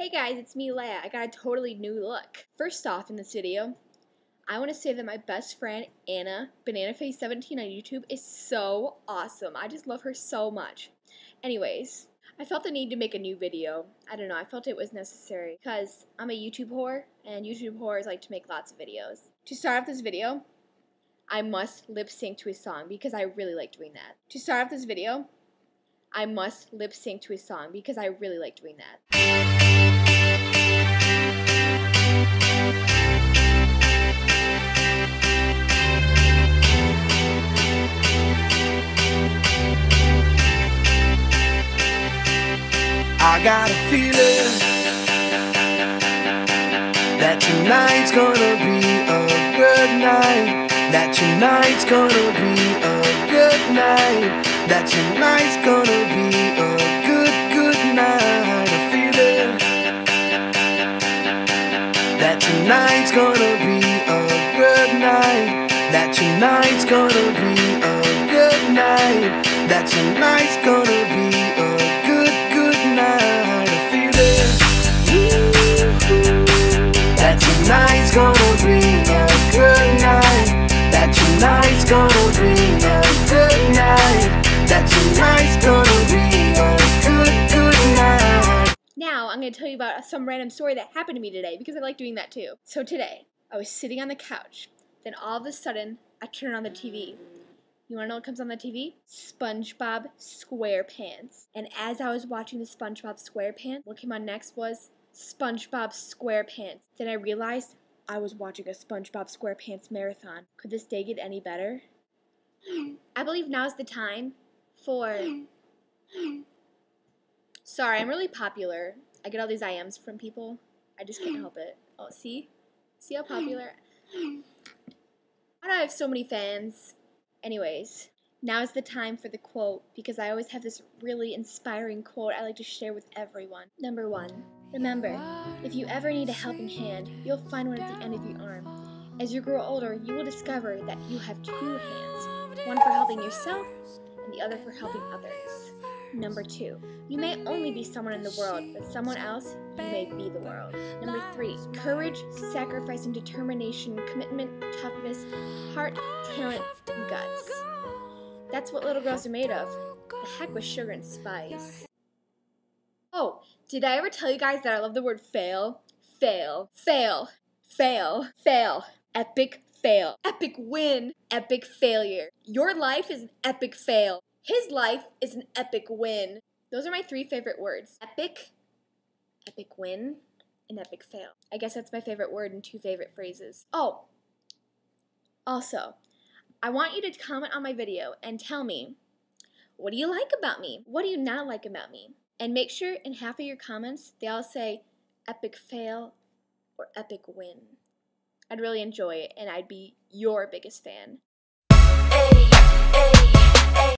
Hey guys, it's me, Leia. I got a totally new look. First off, in this video, I want to say that my best friend, Anna, bananafaces17 on YouTube, is so awesome. I just love her so much. Anyways, I felt the need to make a new video. I don't know, I felt it was necessary because I'm a YouTube whore, and YouTube whores like to make lots of videos. To start off this video, I must lip sync to a song because I really like doing that. To start off this video, I must lip sync to a song because I really like doing that. I got a feeling that tonight's gonna be a good night. That tonight's gonna be a good night. That tonight's gonna be a good night. A feeling that tonight's gonna be a good night. That tonight's gonna be a good night. That tonight's gonna be a good night. A feeling that tonight's gonna be a good night. That tonight's gonna be a good night. That tonight's gonna be a good night. Now, I'm going to tell you about some random story that happened to me today because I like doing that too. So today, I was sitting on the couch, then all of a sudden, I turned on the TV. You want to know what comes on the TV? SpongeBob SquarePants. And as I was watching the SpongeBob SquarePants, what came on next was SpongeBob SquarePants. Then I realized I was watching a SpongeBob SquarePants marathon. Could this day get any better? I believe now's the time for... Sorry, I'm really popular. I get all these IMs from people. I just can't help it. Oh, see? See how popular? Why do I have so many fans? Anyways, now is the time for the quote because I always have this really inspiring quote I like to share with everyone. Number 1. Remember, if you ever need a helping hand, you'll find one at the end of your arm. As you grow older, you will discover that you have 2 hands, one for helping yourself and the other for helping others. Number 2, you may only be someone in the world, but someone else, you may be the world. Number 3, courage, sacrifice, and determination, commitment, toughness, heart, talent, and guts. That's what little girls are made of. The heck with sugar and spice. Oh, did I ever tell you guys that I love the word fail? Fail, fail, fail, fail, epic fail, epic win, epic failure. Your life is an epic fail. His life is an epic win. Those are my 3 favorite words. Epic, epic win, and epic fail. I guess that's my favorite word and 2 favorite phrases. Oh, also, I want you to comment on my video and tell me, what do you like about me? What do you not like about me? And make sure in half of your comments, they all say epic fail or epic win. I'd really enjoy it, and I'd be your biggest fan. Hey, hey.